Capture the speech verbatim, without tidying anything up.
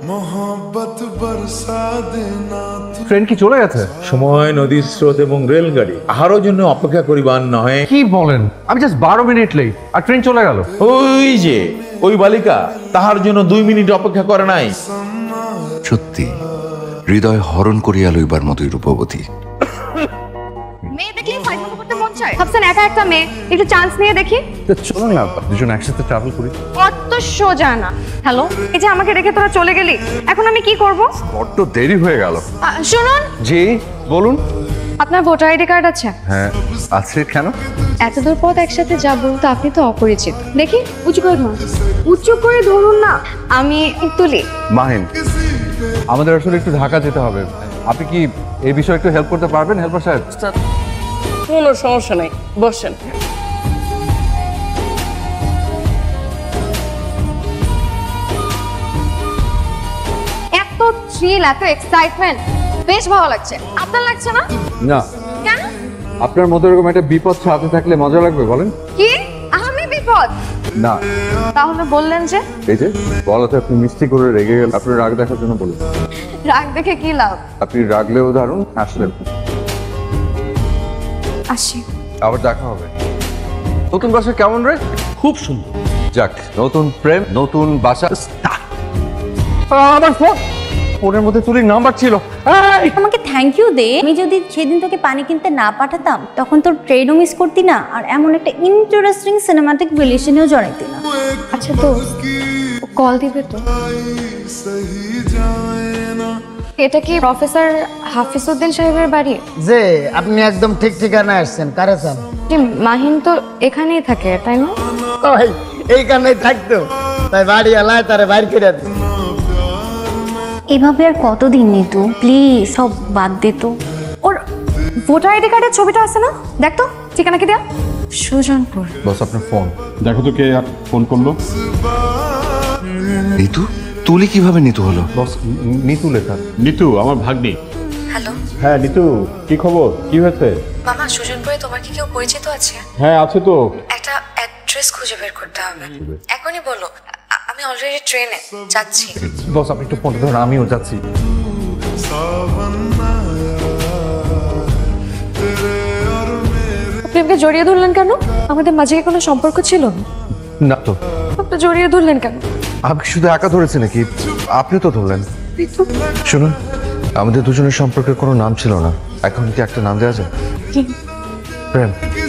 Train কি চলে গেছে? সময়, নদীর স্রোত এবং রেলগাড়ি আহারও জন্য অপেক্ষা করিবার নহে। কি বলেন? আমি জাস্ট বারো মিনিট লেট আর ট্রেন চলে গেল। ওই যে ওই বালিকা তাহার জন্য দুই মিনিট অপেক্ষা করে নাই। সত্যি হৃদয় হরণ করিয়া লইবার মতোই রূপবতী। মেয়ে দেখলে ফাইট করতে মন চায়। ভাবছেন একা একটা মেয়ে, একটু চান্স নিয়ে দেখি। তো চলো না দুজন একসাথে ট্রাভেল করি। অত সোজা না। হ্যালো, এই যে আমাকে রেখে তোরা চলে গেলি, এখন আমি কি করব? বড্ড দেরি হয়ে গেল। শুনুন। জি বলুন। আপনার ভোটার আইডি কার্ড আছে? হ্যাঁ আছে। কেন? এত দূর পথ একসাথে যাব, তো আপনি তো অপরিচিত। দেখি উঁচু করে ধরুন। উঁচু করে ধরুন না, আমি তুলি। মাহিন, আমাদের আসলে একটু ঢাকা যেতে হবে। আপনি কি এই বিষয়ে একটু হেল্প করতে পারবেন হেল্পার সাহেব? কোনো সমস্যা নেই, বসেন। এত থ্রিল, এত এক্সাইটমেন্ট, বেশ ভালো লাগছে। আপনার লাগছে না? না। কেন? আপনার মতো এরকম একটা বিপদ সাথে থাকলে মজা লাগবে বলেন? কি আমি বিপদ? না। তাহলে বললেন যে? এই যে বলাতে আপনি মিষ্টি করে রেগে গেলেন। আপনি রাগ দেখার জন্য বললেন। রাগ দেখে কি লাভ? আপনি রাগলেও দারুণ, হাসলেন। আসি। আবার দেখা হবে। নতুন বাসা কেমন রে? খুব সুন্দর। যাক, নতুন প্রেম, নতুন বাসা। আমার ফোন, ফোনের মধ্যে তুলির নাম্বার ছিল। আমাকে থ্যাংক ইউ দে। আমি যদি সেদিন তোকে পানি কিনতে না পাঠাতাম, তখন তোর ট্রেনও মিস করতি না, আর এমন একটা ইন্টারেস্টিং সিনেমাটিক রিলেশনেও জড়াইতি না। আচ্ছা তো কল দিবে তো? এটা কি প্রফেসর হাফিজউদ্দিন সাহেবের বাড়ি? যে আপনি একদম ঠিক ঠিকানা আসছেন। কারে চান? মাহিন তো এখানেই থাকে, তাই না? ওই এইখানেই থাকতো, তাই বাড়ি আলায় তারে বাইর করে দিন। এভাবে আর কতদিন নিতু? প্লিজ সব বাদ দে তো। ওর ভোটার আইডি কার্ডের ছবিটা আছে না? দেখ তো ঠিকানা কি দেয়া। সুজনপুর। বস আপনার ফোন দেখো তো কে ফোন করলো। নিতু? তুলি কিভাবে নিতু হলো? বস নিতু লেখা। নিতু আমার ভাগ্নি। হ্যালো। হ্যাঁ নিতু, কি খবর? কি হয়েছে? মামা, সুজনপুরে তোমার কি কেউ পরিচিত আছে? হ্যাঁ আছে তো। একটা অ্যাড্রেস খুঁজে বের করতে হবে। এখনই বলো, আমি অলরেডি ট্রেনে যাচ্ছি। বস আপনি একটু ফোনটা ধরুন, আমিও যাচ্ছি। আপনি আমাকে জড়িয়ে ধরলেন কেন? আমাদের মাঝে কি কোনো সম্পর্ক ছিল? না তো। আপনি জড়িয়ে ধরলেন কেন? আমি শুধু একা ধরেছি নাকি? আপনি তো ধরলেন। শুনুন, আমাদের দুজনের সম্পর্কে কোনো নাম ছিল না, এখন কি একটা নাম দেওয়া যায়? কি? প্রেম।